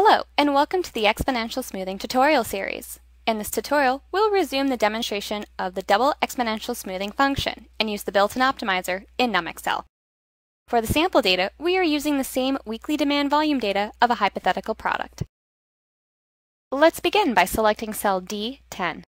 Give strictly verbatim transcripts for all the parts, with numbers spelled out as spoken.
Hello, and welcome to the Exponential Smoothing tutorial series. In this tutorial, we'll resume the demonstration of the Double Exponential Smoothing function and use the Builtin Optimizer in NumXL. For the sample data, we are using the same weekly demand volume data of a hypothetical product. Let's begin by selecting cell D ten.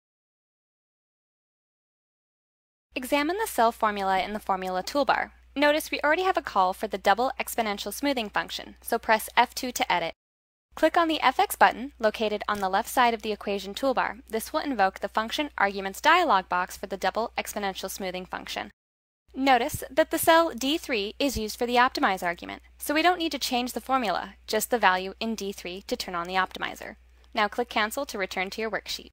Examine the cell formula in the formula toolbar. Notice we already have a call for the Double Exponential Smoothing function, so press F two to edit. Click on the F X button located on the left side of the equation toolbar. This will invoke the function arguments dialog box for the Double Exponential Smoothing function. Notice that the cell D three is used for the optimize argument, so we don't need to change the formula, just the value in D three to turn on the optimizer. Now click Cancel to return to your worksheet.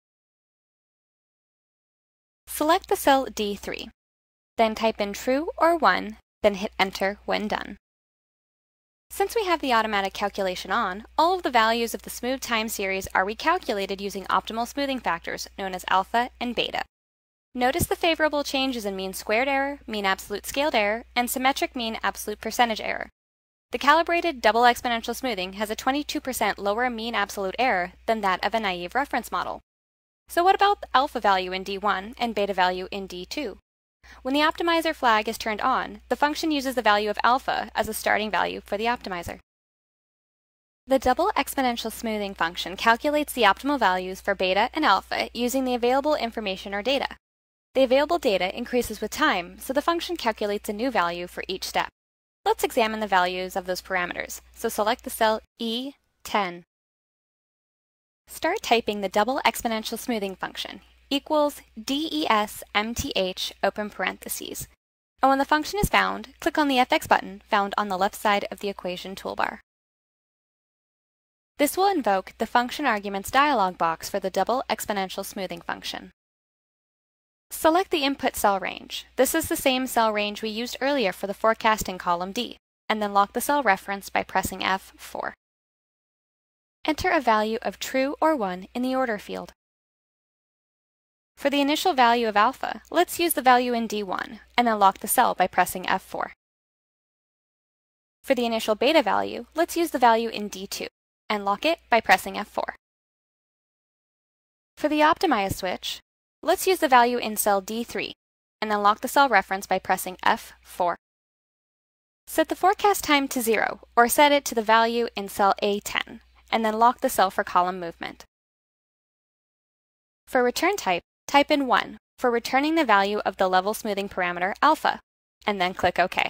Select the cell D three. Then type in true or one, then hit Enter when done. Since we have the automatic calculation on, all of the values of the smooth time series are recalculated using optimal smoothing factors known as alpha and beta. Notice the favorable changes in mean squared error, mean absolute scaled error, and symmetric mean absolute percentage error. The calibrated double exponential smoothing has a twenty-two percent lower mean absolute error than that of a naive reference model. So what about the alpha value in D one and beta value in D two? When the optimizer flag is turned on, the function uses the value of alpha as a starting value for the optimizer. The double exponential smoothing function calculates the optimal values for beta and alpha using the available information or data. The available data increases with time, so the function calculates a new value for each step. Let's examine the values of those parameters, so select the cell E ten. Start typing the double exponential smoothing function equals desmth open parentheses. And when the function is found, click on the F X button found on the left side of the equation toolbar. This will invoke the function arguments dialog box for the double exponential smoothing function. Select the input cell range. This is the same cell range we used earlier for the forecasting column D, and then lock the cell reference by pressing F four. Enter a value of true or one in the order field. For the initial value of alpha, let's use the value in D one, and then lock the cell by pressing F four. For the initial beta value, let's use the value in D two, and lock it by pressing F four. For the optimize switch, let's use the value in cell D three, and then lock the cell reference by pressing F four. Set the forecast time to zero, or set it to the value in cell A ten, and then lock the cell for column movement. For return type, type in one for returning the value of the level smoothing parameter alpha, and then click OK.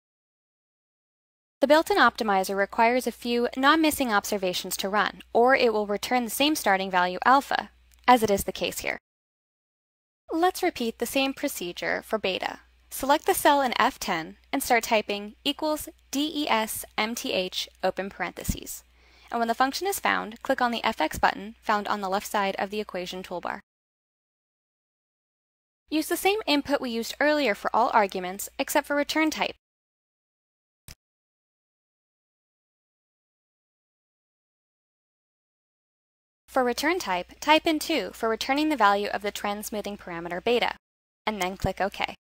The Builtin Optimizer requires a few non-missing observations to run, or it will return the same starting value alpha, as it is the case here. Let's repeat the same procedure for beta. Select the cell in F ten and start typing equals desmth open parentheses. And when the function is found, click on the F X button found on the left side of the equation toolbar. Use the same input we used earlier for all arguments except for return type. For return type, type in two for returning the value of the trend smoothing parameter beta, and then click OK.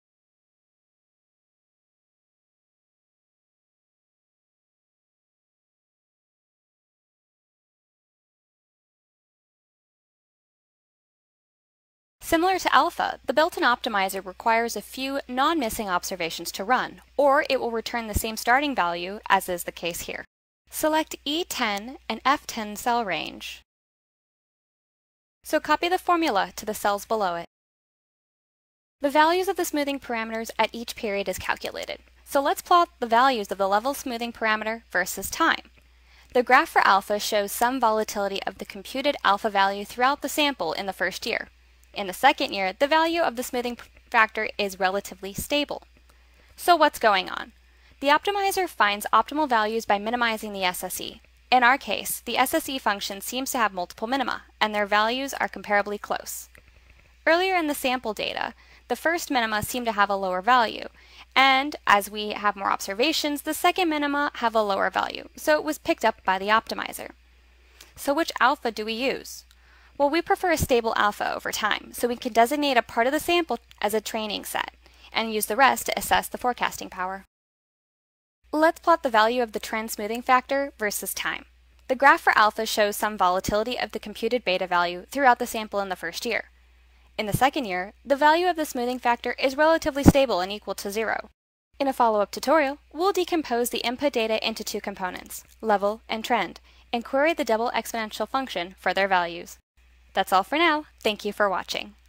Similar to alpha, the Builtin Optimizer requires a few non-missing observations to run, or it will return the same starting value as is the case here. Select E ten and F ten cell range. So copy the formula to the cells below it. The values of the smoothing parameters at each period is calculated. So let's plot the values of the level smoothing parameter versus time. The graph for alpha shows some volatility of the computed alpha value throughout the sample in the first year. In the second year, the value of the smoothing factor is relatively stable. So what's going on? The optimizer finds optimal values by minimizing the S S E. In our case, the S S E function seems to have multiple minima, and their values are comparably close. Earlier in the sample data, the first minima seemed to have a lower value, and as we have more observations, the second minima have a lower value, so it was picked up by the optimizer. So which alpha do we use? Well, we prefer a stable alpha over time, so we can designate a part of the sample as a training set, and use the rest to assess the forecasting power. Let's plot the value of the trend smoothing factor versus time. The graph for alpha shows some volatility of the computed beta value throughout the sample in the first year. In the second year, the value of the smoothing factor is relatively stable and equal to zero. In a follow-up tutorial, we'll decompose the input data into two components, level and trend, and query the double exponential function for their values. That's all for now. Thank you for watching.